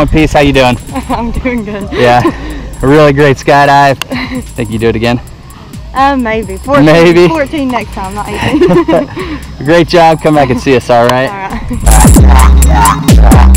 one piece. How you doing? I'm doing good. Yeah, a really great skydive. Think you do it again? Maybe. 14, Maybe. 14 next time, not 18. Great job. Come back and see us. All right. All right.